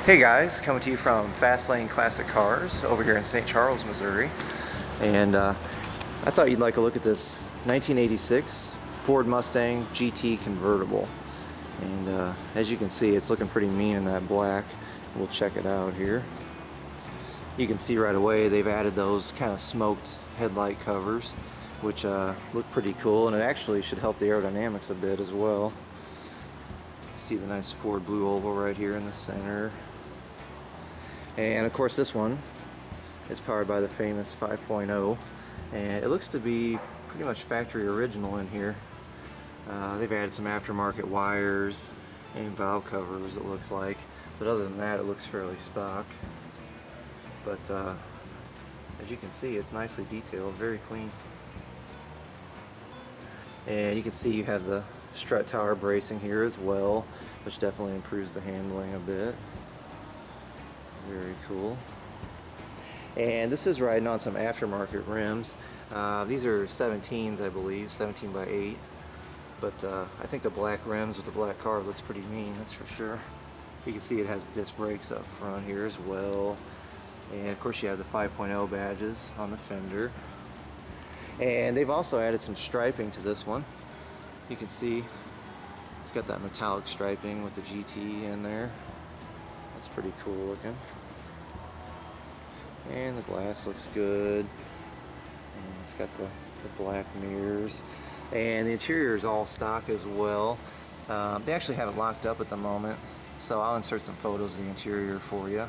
Hey guys, coming to you from Fast Lane Classic Cars over here in St. Charles, Missouri. And I thought you'd like a look at this 1986 Ford Mustang GT convertible. And as you can see, it's looking pretty mean in that black. We'll check it out here. You can see right away they've added those kind of smoked headlight covers, which look pretty cool, and it actually should help the aerodynamics a bit as well. See the nice Ford blue oval right here in the center. And of course this one is powered by the famous 5.0, and it looks to be pretty much factory original in here. They've added some aftermarket wires and valve covers, it looks like, but other than that it looks fairly stock. But as you can see, it's nicely detailed, very clean. And you can see you have the strut tower bracing here as well, which definitely improves the handling a bit. Very cool. And this is riding on some aftermarket rims. These are 17s, I believe, 17 by 8. But I think the black rims with the black car looks pretty mean, that's for sure. You can see it has disc brakes up front here as well. And of course you have the 5.0 badges on the fender. And they've also added some striping to this one. You can see it's got that metallic striping with the GT in there. That's pretty cool looking. And the glass looks good. And it's got the black mirrors. And the interior is all stock as well. They actually have it locked up at the moment, so I'll insert some photos of the interior for you.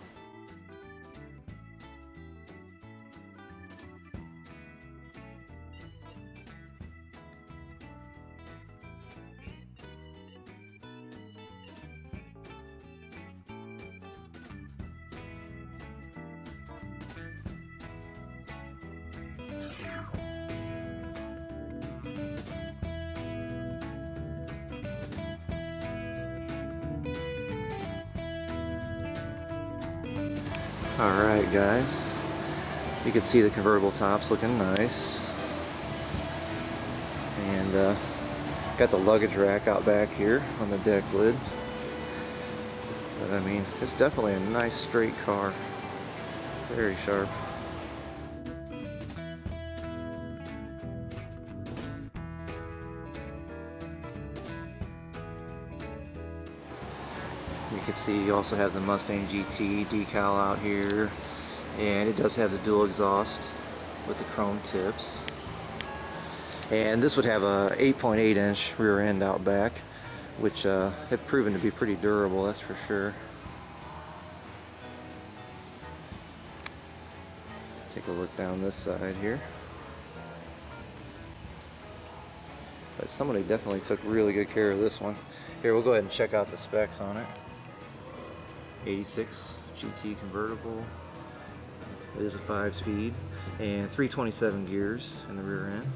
Alright guys, you can see the convertible top's looking nice, and got the luggage rack out back here on the deck lid. But I mean, it's definitely a nice straight car, very sharp. You can see you also have the Mustang GT decal out here, and it does have the dual exhaust with the chrome tips. And this would have a 8.8 inch rear end out back, which have proven to be pretty durable, that's for sure. Take a look down this side here. But somebody definitely took really good care of this one. Here, we'll go ahead and check out the specs on it. 86 GT convertible. It is a 5-speed and 327 gears in the rear end.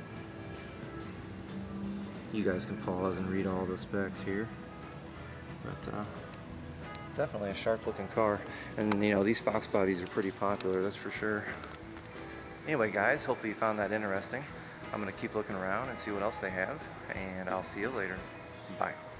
You guys can pause and read all the specs here. But definitely a sharp looking car. And you know, these Fox bodies are pretty popular, that's for sure. Anyway guys, hopefully you found that interesting. I'm going to keep looking around and see what else they have, and I'll see you later. Bye.